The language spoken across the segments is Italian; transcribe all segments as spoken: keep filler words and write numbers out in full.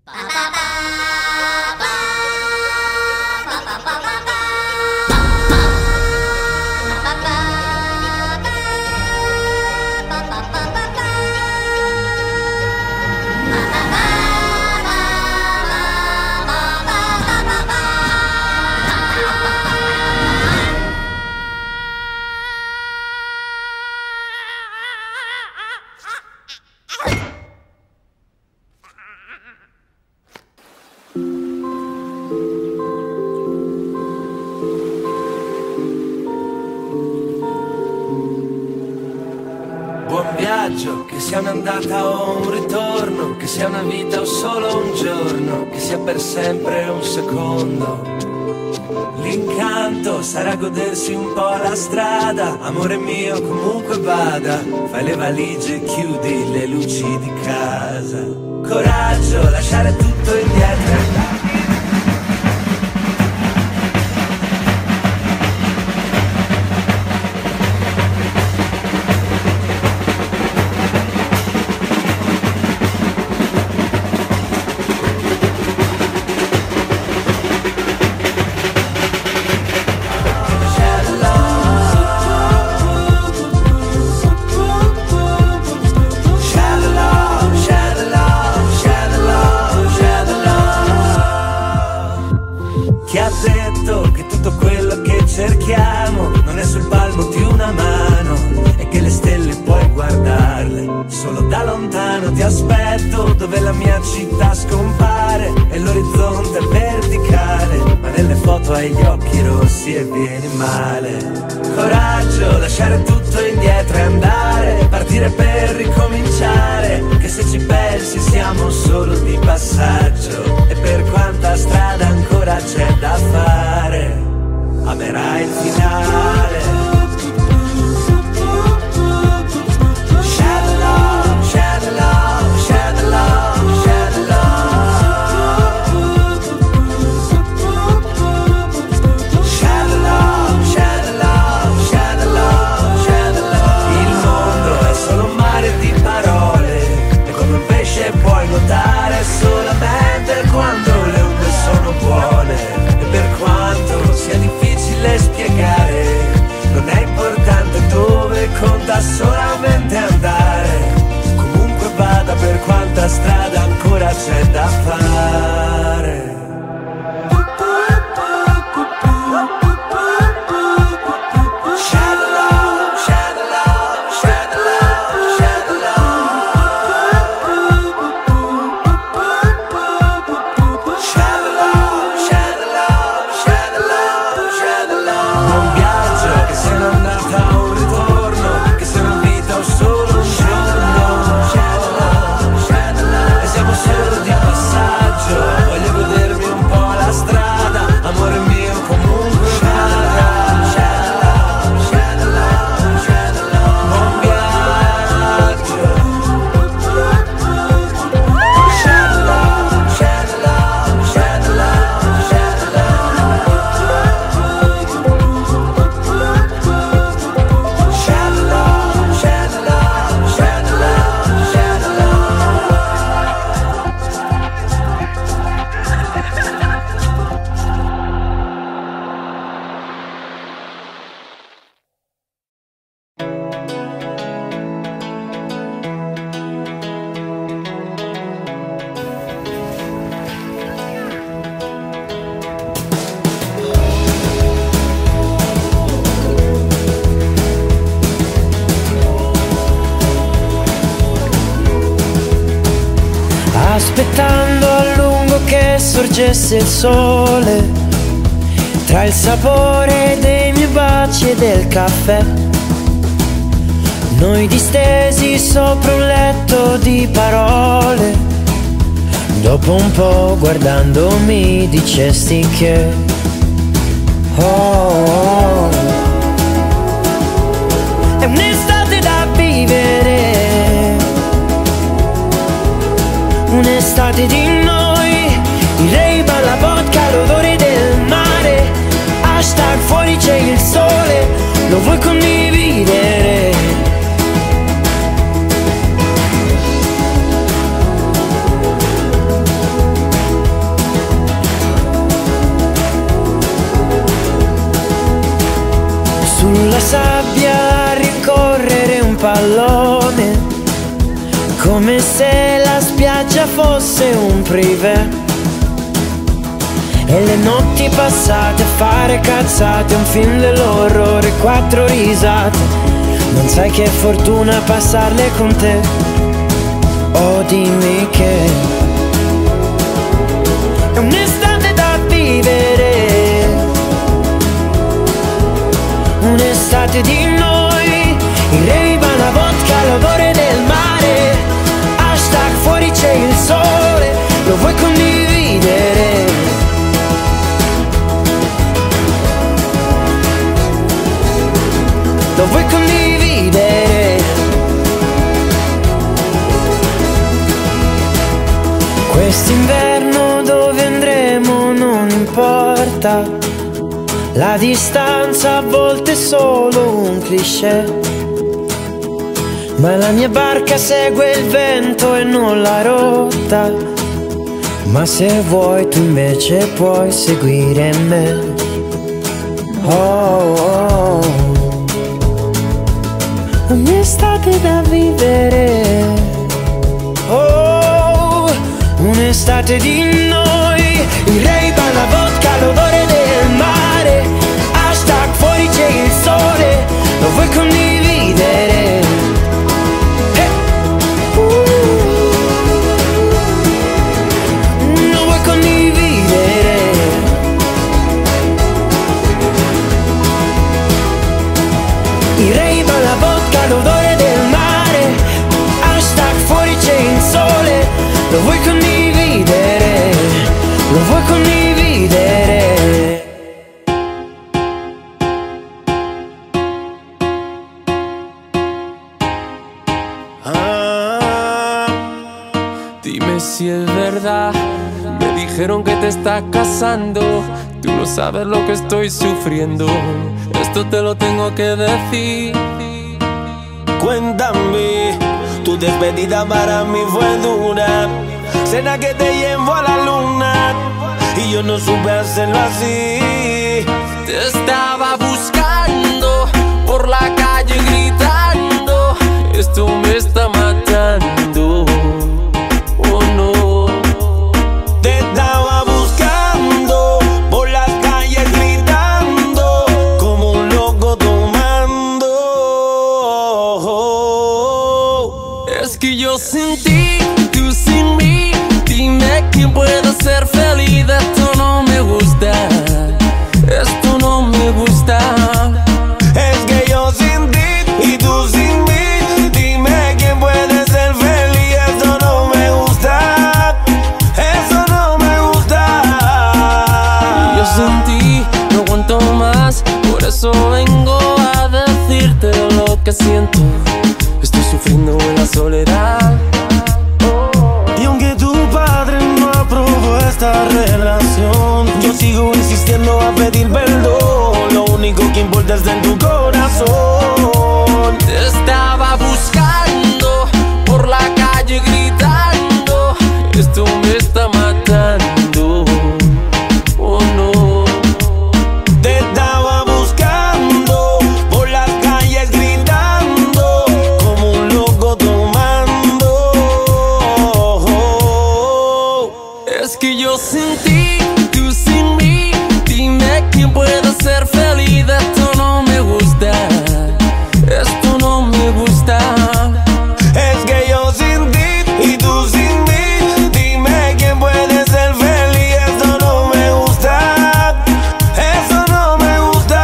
Che sia un'andata o un ritorno, che sia una vita o solo un giorno, che sia per sempre un secondo. L'incanto sarà godersi un po' la strada, amore mio comunque vada, fai le valigie e chiudi le luci di casa. Coraggio, lasciare tutto indietro. Cerchiamo non è sul palmo di una mano e che le stelle puoi guardarle solo da lontano. Ti aspetto dove la mia città scompare e l'orizzonte è verticale, ma nelle foto hai gli occhi rossi e vieni male. Coraggio, lasciare tutto indietro e andare, partire per ricominciare, che se ci pensi siamo solo di passaggio e per quanta strada ancora c'è da fare amerai il finale. Share the love, share the love, share the love, share the love. Share the love, share the love, share the love, share the love. Il mondo è solo un mare di parole e come un pesce puoi nuotare solamente quando le onde sono buone. E per quanto sia difficile spiegare, non è importante dove, conta solamente andare. Comunque vada, per quanta strada ancora c'è da fare. Aspettando a lungo che sorgesse il sole, tra il sapore dei miei baci e del caffè, noi distesi sopra un letto di parole. Dopo un po' guardandomi dicesti che oh, oh, è un'estate da vivere, un'estate di noi, il rave alla vodka, l'odore del mare, hashtag fuori c'è il sole, lo vuoi condividere? come se la spiaggia fosse un privé e le notti passate a fare cazzate, un film dell'orrore, quattro risate. Non sai che fortuna passarle con te. Oh, dimmi che è un'estate da vivere, un'estate di noi, il Ray-Ban, la vodka, l'odore del mare. Hashtag fuori c'è il sole, lo vuoi condividere? Lo vuoi condividere? Quest'inverno dove andremo non importa, la distanza a volte è solo un cliché, ma la mia barca segue il vento e non la rotta. Ma se vuoi tu invece puoi seguire me. Oh, oh. Un'estate da vivere, oh, un'estate di noi, il Ray-Ban, la vodka, l'odore del mare. Hashtag fuori c'è il sole, lo vuoi condividere? Hey. Uh, lo vuoi condividere? Il Ray-Ban, la vodka, l'odore del mare. Hashtag fuori c'è il sole, lo vuoi condividere? Lo vuoi condividere? Ah, dime si es verdad, me dijeron que te estás casando. Tú no sabes lo que estoy sufriendo, esto te lo tengo que decir. Cuéntame, tu despedida para mí fue dura, cena que te llevó a la luna y yo no supe hacerlo así. Te estaba buscando por la calle gritando, esto me está matando, oh no. Te estaba buscando por las calles gritando, como un loco tomando. Es que yo sin ti, tú sin mí, dime quién puede ser feliz. Esto no me gusta, esto no me gusta. Es que yo sin ti y tú sin mí, dime quién puede ser feliz. Eso no me gusta, eso no me gusta. Yo sin ti no aguanto más, por eso vengo a decirte lo que siento. Estoy sufriendo en la soledad. Y aunque tu padre no aprobó esta relación, yo sigo insistiendo a pedir perdón. Lo único que importa es en tu corazón. Te estaba buscando por la calle gritando, esto me está matando, oh no. Te estaba buscando por las calles gritando, como un loco tomando. Es que yo sin ti, tú sin mí, dime quién puede ser feliz. Esto no me gusta, esto no me gusta. Es que yo sin ti y tú sin mí, dime quién puede ser feliz. Eso no me gusta, eso no me gusta.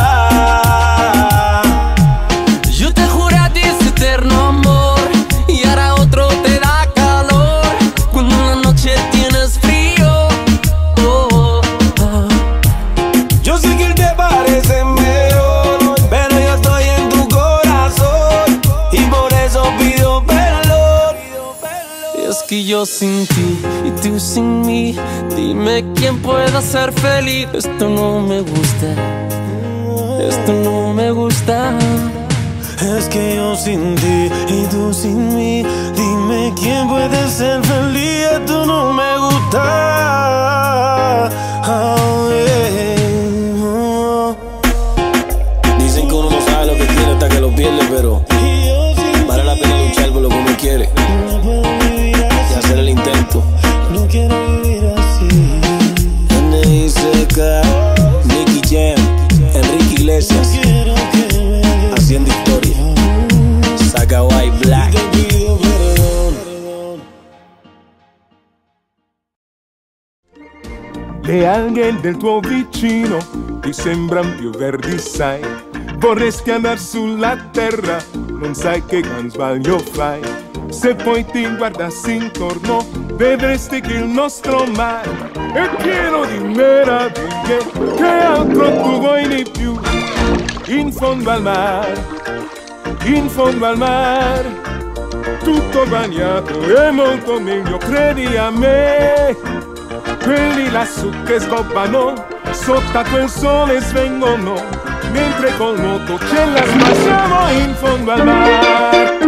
Yo te juré a ti ese eterno amor y ahora otro te da calor cuando en la noche tienes frío. Oh, oh, oh. Yo sé que él te parece mejor, pero yo estoy en tu corazón y por eso pido perdón. Es que yo sin ti y tú sin mí, dime quién pueda ser feliz. Esto no me gusta, esto no me gusta. Es que yo sin ti y tú sin mí, dime quién puede ser feliz. Esto no me gusta. Oh, yeah. Dicen que uno no sabe lo que quiere hasta que lo pierde, pero vale la pena luchar por lo que uno quiere. Le alghe del tuo vicino ti sembran più verdi, sai. Vorresti andare sulla terra, non sai che gran sbaglio fai. Se poi ti guardassi intorno, vedresti che il nostro mare è pieno di meraviglie. Che altro tu vuoi di più? In fondo al mare, in fondo al mare, tutto bagnato è molto meglio, credi a me. Quelli lassù che sgobbano, sotto a quel sole svengono, mentre col nuoto ce la smassiamo in fondo al mare.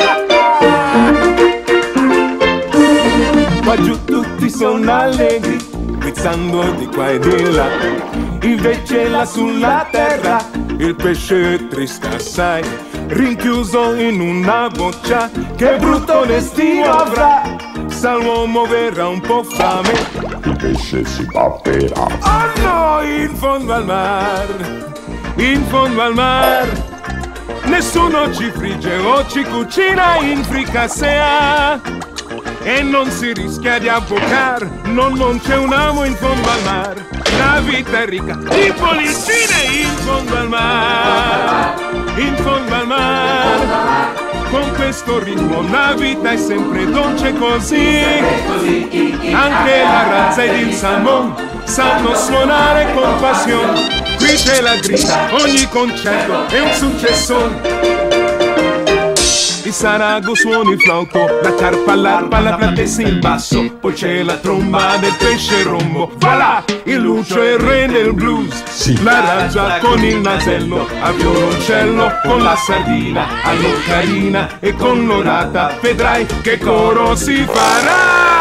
Qua giù tutti sono allegri, guizzando di qua e di là. Invece là sulla terra il pesce è triste assai, rinchiuso in una boccia, che brutto destino avrà. Sa l'uomo verrà un po' fame, il pesce si batterà. Oh no, in fondo al mar, in fondo al mar, nessuno ci frigge o ci cucina in fricassea. E non si rischia di avvocar, non, non c'è un amo in fondo al mar. La vita è ricca di pollicine in fondo al mar, in fondo al mar. Con questo ritmo la vita è sempre dolce così. Anche la razza ed il salmon sanno suonare con passione. Qui c'è la grida, ogni concerto è un successo. Il sarago suona il flauto, la carpa, l'arpa, la platessa, il basso. Poi c'è la tromba del pesce rombo. Voilà, il lucio è il re del blues. Sì. La razza con il nasello, a violoncello, con la sardina, all'ocarina e con l'orata. Vedrai che coro si farà.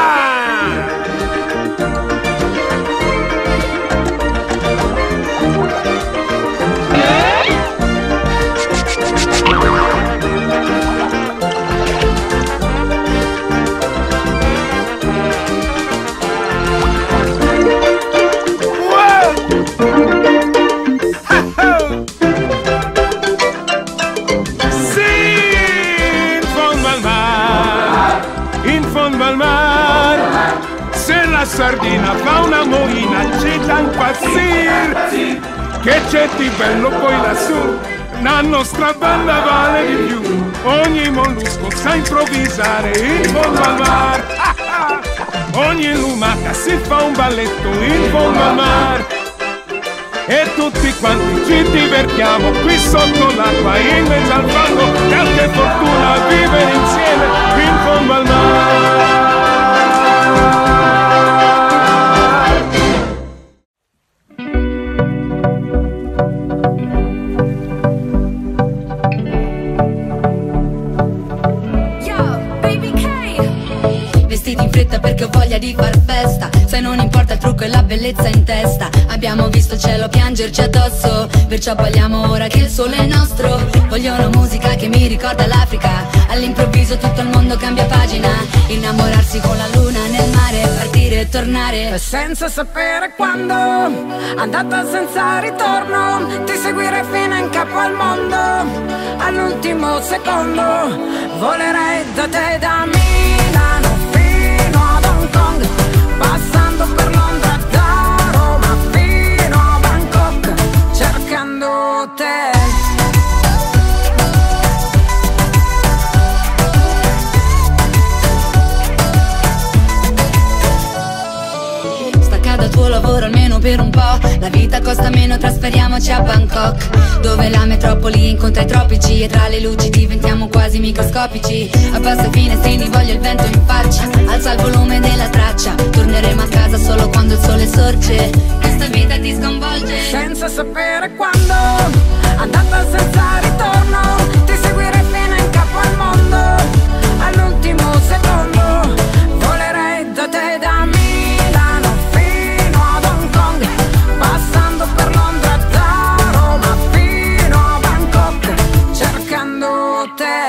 La sardina fa una moina, c'è da impazzire. Che c'è di bello poi lassù, la nostra banda vale di più. Ogni mollusco sa improvvisare in fondo al mar. Ogni lumaca si fa un balletto in fondo al mar. E tutti quanti ci divertiamo qui sotto l'acqua, in mezzo al fango. E che fortuna vivere insieme in fondo al mar. Perché ho voglia di far festa, se non importa il trucco e la bellezza in testa. Abbiamo visto il cielo piangerci addosso, perciò balliamo ora che il sole è nostro. Voglio una musica che mi ricorda l'Africa, all'improvviso tutto il mondo cambia pagina. Innamorarsi con la luna nel mare, partire e tornare senza sapere quando, andata senza ritorno. Ti seguirei fino in capo al mondo, all'ultimo secondo. Volerei da te, da Milano passando per Londra, da Roma fino a Bangkok, cercando te. Stacca dal tuo lavoro almeno per un po', la vita costa meno, trasferiamoci a Bangkok, dove la metropoli incontra i tropici e tra le luci diventiamo quasi microscopici. Abbassa i finestrini, voglio il vento in faccia, alza il volume della traccia, torneremo a casa solo quando il sole sorge. Questa vita ti sconvolge senza sapere quando, andata senza ritorno. Ti seguirei fino in capo al mondo, all'ultimo secondo. Volerei da te, da Milano fino ad Hong Kong, passando per Londra, da Roma fino a Bangkok, cercando te.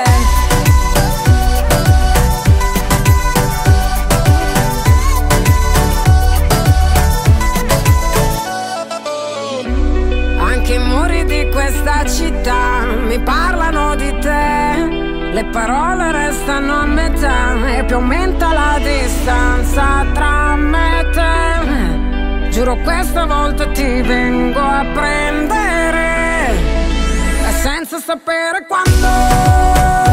Questa città mi parlano di te, le parole restano a metà e più aumenta la distanza tra me e te. Giuro Io questa volta ti vengo a prendere, e senza sapere quando.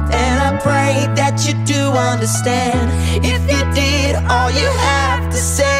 Understand. If you did, all you have to say